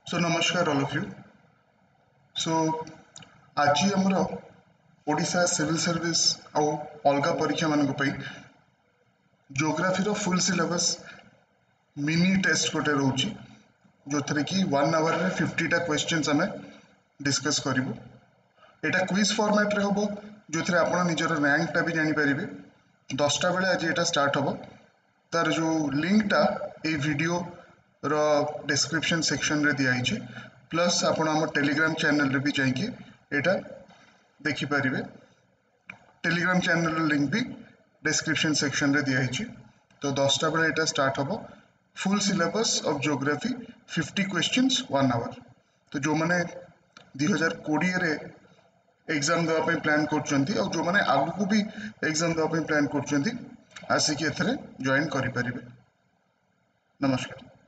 So namaskar all of you. So आज हमर Odisha civil service और अलगा परीक्षा मानक पई ज्योग्राफी रो फुल सिलेबस मिनी टेस्ट गोटे रोची जो थरे कि 1 आवर रे 50 टा क्वेश्चंस हमें डिस्कस करिवो। एटा क्विज फॉर्मेट रे होबो जो थरे आपण निजर रैंक टा भी जानि परिबे। 10 टा बेले आज एटा स्टार्ट होबो। तार जो लिंक टा ए वीडियो रो डिस्क्रिप्शन सेक्शन रे दिया आइछि प्लस आपण हम टेलीग्राम चैनल रे भी जाइके एटा देखि परिबे। टेलीग्राम चैनल रो लिंक भी डिस्क्रिप्शन सेक्शन रे दिया आइछि। तो 10 टा बेले एटा स्टार्ट होबो। Full syllabus of geography 50 questions 1 hour. तो जो माने 2020 रे एग्जाम देवा पे प्लान करछंती और जो माने आगु को भी एग्जाम देवा पे प्लान करछंती आसी के एथरे जॉइन करि परिबे। नमस्कार।